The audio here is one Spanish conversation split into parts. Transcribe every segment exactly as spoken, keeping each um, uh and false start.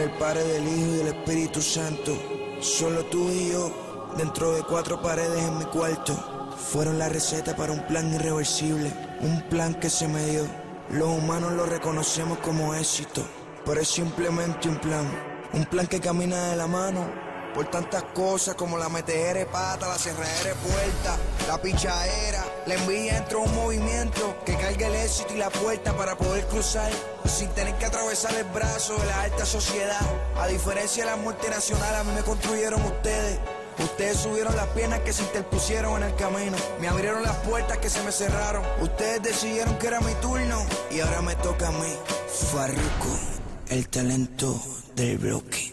del Padre, del Hijo y del Espíritu Santo. Solo tú y yo, dentro de cuatro paredes en mi cuarto. Fueron la receta para un plan irreversible, un plan que se me dio. Los humanos lo reconocemos como éxito, pero es simplemente un plan. Un plan que camina de la mano por tantas cosas como la metedera de pata, la cerradera de puerta, la pichadera. La envidia entró un movimiento que carga el éxito y la puerta para poder cruzar sin tener que atravesar el brazo de la alta sociedad. A diferencia de las multinacionales, a mí me construyeron ustedes. Ustedes subieron las piernas que se interpusieron en el camino. Me abrieron las puertas que se me cerraron. Ustedes decidieron que era mi turno y ahora me toca a mí. Farruko, el talento del bloque.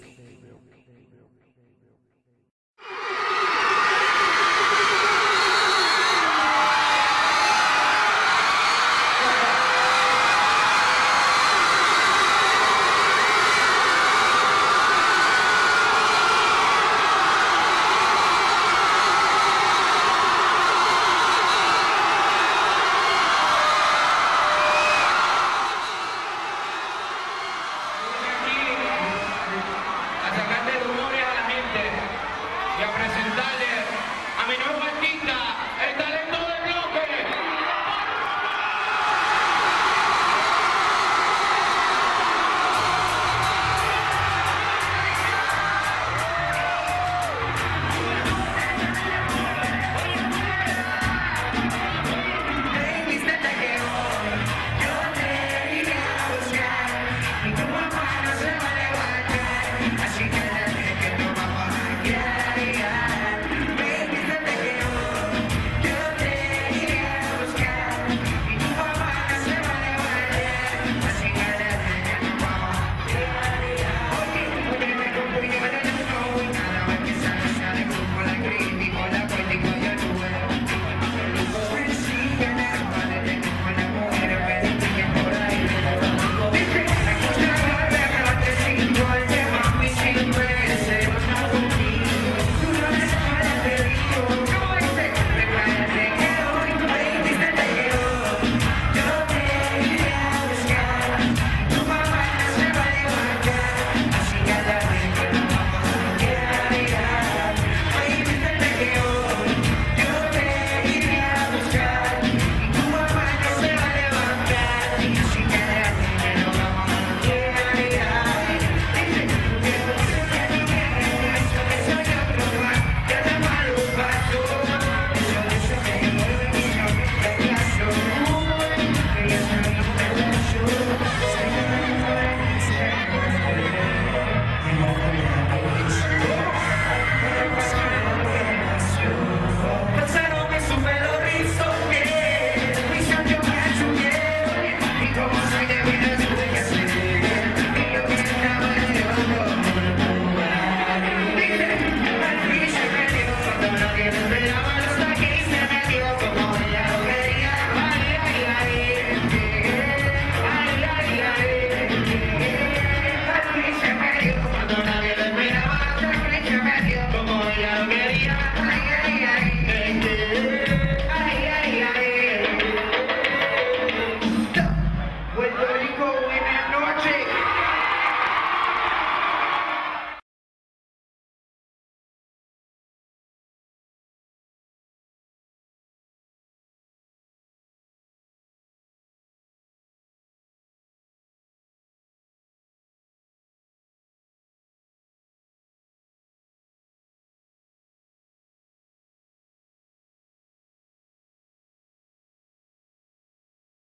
Así